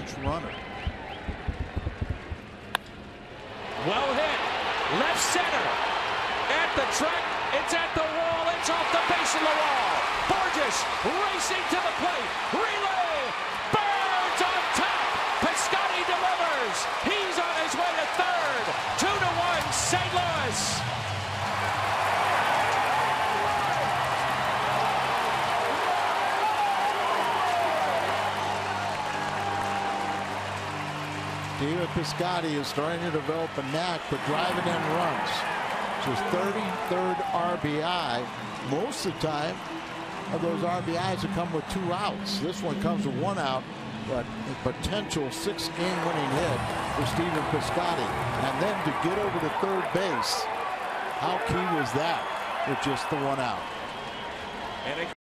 pinch runner. Well hit. Left center. At the track. It's at the wall. It's off the base of the wall. Bourjos racing to the plate. Relay. Birds on top. Piscotty delivers. He's on his way to third. 2-1 St. Louis. David Piscotty is starting to develop a knack for driving in runs. It's his 33rd RBI. Most of the time, of those RBIs have come with 2 outs. This one comes with 1 out, but a potential 6-game winning hit for Stephen Piscotty. And then to get over to third base, how key was that with just the 1 out? And